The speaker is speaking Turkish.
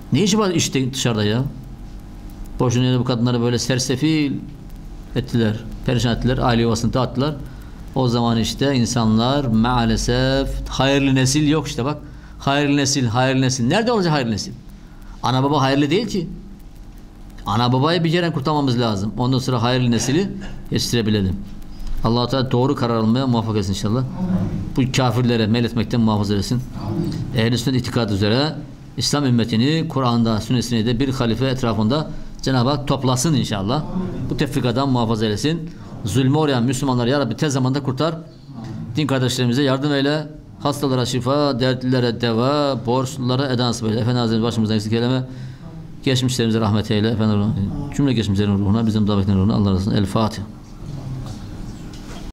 Ne işi var işte dışarıda ya? Boşuna yere bu kadınları böyle sersefil ettiler, perişan ettiler, aile yuvasını dağıttılar. O zaman işte insanlar maalesef hayırlı nesil yok işte bak. Hayırlı nesil, hayırlı nesil. Nerede olacak hayırlı nesil? Ana baba hayırlı değil ki. Ana babayı bir kere kurtarmamız lazım. Ondan sonra hayırlı nesili yetiştirebilelim. Allah-u Teala doğru karar almaya muvaffak etsin inşallah. Bu kafirlere meyletmekten muhafaza etsin. Ehl-i sünnet itikadı üzere İslam ümmetini Kur'an'da, sünnetinde de bir halife etrafında Cenab-ı Hak toplasın inşallah. Bu tefrikadan muhafaza etsin. Zulme uğrayan Müslümanları ya Rabbi tez zamanda kurtar. Din kardeşlerimize yardım eyle. Hastalara şifa, dertlilere deva, borçlulara eda nasip eyle. Efendi Hazretleri başımızdan eksik eyleme. Geçmişlerimize rahmet eyle. Efendim, cümle geçmişlerin ruhuna, bizim davetlerin ruhuna Allah razı olsun. El Fatiha.